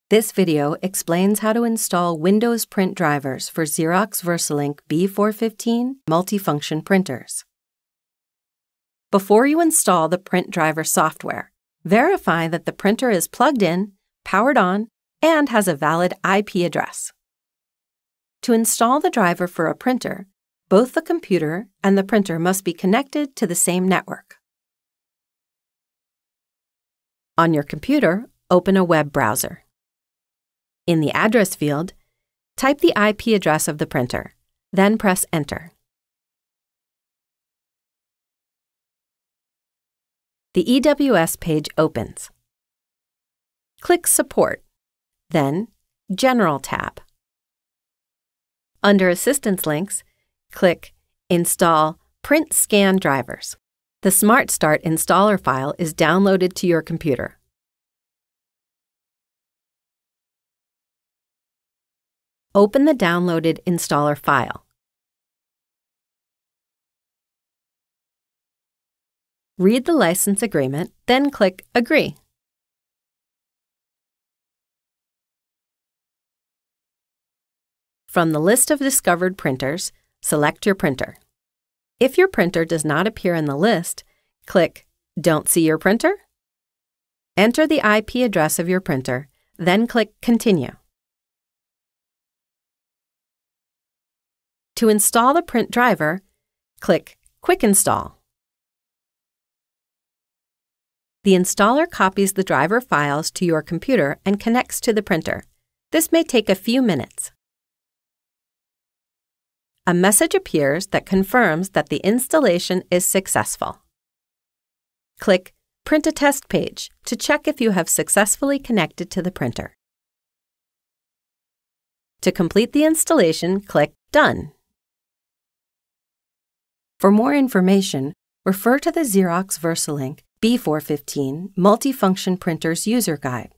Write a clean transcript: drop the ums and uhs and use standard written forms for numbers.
This video explains how to install Windows print drivers for Xerox VersaLink B415 multifunction printers. Before you install the print driver software, verify that the printer is plugged in, powered on, and has a valid IP address. To install the driver for a printer, both the computer and the printer must be connected to the same network. On your computer, open a web browser. In the address field, type the IP address of the printer, then press Enter. The EWS page opens. Click Support, then General tab. Under Assistance links, click Install Print Scan Drivers. The Smart Start installer file is downloaded to your computer. Open the downloaded installer file. Read the license agreement, then click Agree. From the list of discovered printers, select your printer. If your printer does not appear in the list, click Don't see your printer? Enter the IP address of your printer, then click Continue. To install the print driver, click Quick Install. The installer copies the driver files to your computer and connects to the printer. This may take a few minutes. A message appears that confirms that the installation is successful. Click Print a Test Page to check if you have successfully connected to the printer. To complete the installation, click Done. For more information, refer to the Xerox VersaLink B415 Multifunction Printers User Guide.